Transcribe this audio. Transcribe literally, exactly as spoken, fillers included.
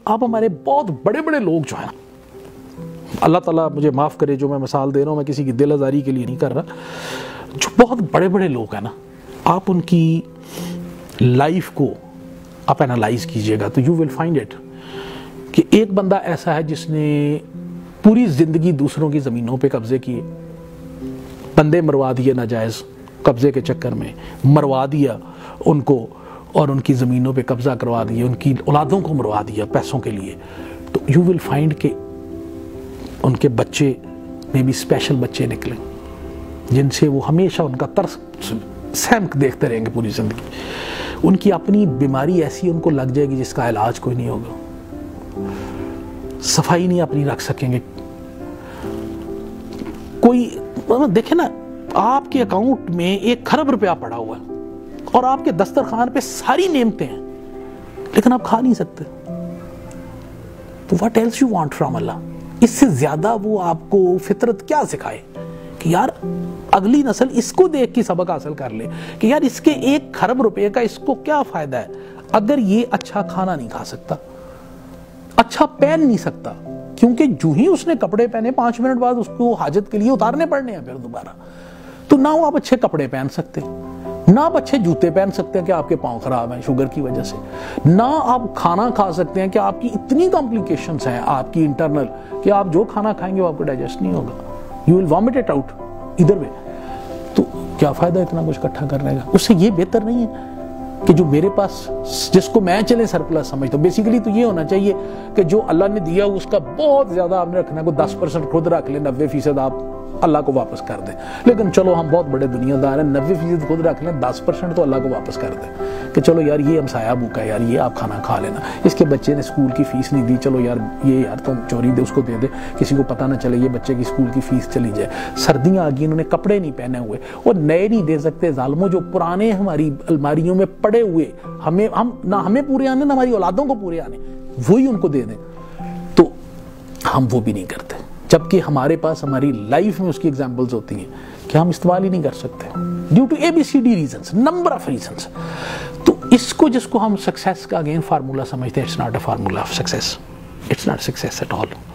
آپ ہمارے بہت بڑے بڑے لوگ جو ہیں، اللہ تعالیٰ مجھے معاف کرے جو میں مثال دے رہا ہوں، میں کسی کی دل آزاری کے لیے نہیں کر رہا، جو بہت بڑے بڑے لوگ ہیں نا، آپ ان کی لائف کو آپ انالائز کیجئے گا تو یو ول فائنڈ اٹ کہ ایک بندہ ایسا ہے جس نے پوری زندگی دوسروں کی زمینوں پہ قبضے کیے، بندے مروا دیے ناجائز قبضے کے چکر میں، مروا دیا ان کو اور ان کی زمینوں پہ قبضہ کروا دیا، ان کی اولادوں کو مروا دیا پیسوں کے لیے. تو یو ول فائنڈ کہ ان کے بچے میں بھی اسپیشل بچے نکلیں جن سے وہ ہمیشہ ان کا طرز سہم دیکھتے رہیں گے پوری زندگی. ان کی اپنی بیماری ایسی ان کو لگ جائے گی جس کا علاج کوئی نہیں ہوگا، صفائی نہیں اپنی رکھ سکیں گے. کوئی دیکھیں نا، آپ کے اکاؤنٹ میں ایک خرب روپیہ پڑا ہوا ہے اور آپ کے دسترخوان پہ ساری نعمتیں ہیں لیکن آپ کھا نہیں سکتے. تو what else you want from Allah؟ اس سے زیادہ وہ آپ کو فطرت کیا سکھائے کہ یار اگلی نسل اس کو دیکھ کے سبق حاصل کر لے کہ یار اس کے ایک خرب روپے کا اس کو کیا فائدہ ہے اگر یہ اچھا کھانا نہیں کھا سکتا، اچھا پہن نہیں سکتا، کیونکہ جو ہی اس نے کپڑے پہنے پانچ منٹ بعد اس کو حاجت کے لیے اتارنے پڑنے ہیں پھر دوبارہ. تو نہ وہ آپ اچھے کپڑے پہن سکتے، نہ آپ اچھے جوتے پہن سکتے ہیں کہ آپ کے پاؤں خراب ہیں شوگر کی وجہ سے، نہ آپ کھانا کھا سکتے ہیں کہ آپ کی اتنی کمپلیکیشنز ہیں آپ کی انٹرنل کہ آپ جو کھانا کھائیں گے وہ آپ کو ڈائجسٹ نہیں ہوگا، you will vomit it out either way. تو کیا فائدہ اتنا کچھ اکٹھا کرنے کا؟ اس سے یہ بہتر نہیں ہے کہ جو میرے پاس جس کو میں چلے سرپلس سمجھتا ہوں. بیسیکلی تو یہ ہونا چاہیے کہ جو اللہ نے دیا اس کا بہت زیادہ آپ نے رکھنا ہے، کوئی دس پرسنٹ خود رکھ لیں، نوے فیصد آپ اللہ کو واپس کر دیں. لیکن چلو ہم بہت بڑے دنیا دار ہیں، نوے فیصد خود رکھ لیں، دس پرسنٹ تو اللہ کو واپس کر دیں کہ چلو یار یہ ہمسایہ بھوکا ہے، یار یہ آپ کھانا کھا لینا، اس کے بچے نے اسکول کی فیس نہیں دی، چلو یار یہ یار تم چوری دے اس کو دے دے، کسی کو پتہ نہ چلے یہ بچے کی اسکول کی فیس چلی جائے. سردیاں آ گئی، انہوں نے کپڑے نہیں پہنے ہوئے اور نئے نہیں دے سکتے ظالموں، جو پرانے ہماری الماریوں میں پڑے ہوئے ہمیں ہم نہ ہمیں پورے آنے نہ ہماری اولادوں کو پورے آنے، وہی ان کو دے دیں. تو ہم وہ بھی نہیں کرتے، جبکہ ہمارے پاس ہماری لائف میں اس کی ایگزامپلز ہوتی ہیں کہ ہم استعمال ہی نہیں کر سکتے due to A B C D reasons, number of reasons. تو اس کو جس کو ہم سکسیس کا اگین فارمولا سمجھتے ہیں، it's not a formula of success, it's not success at all.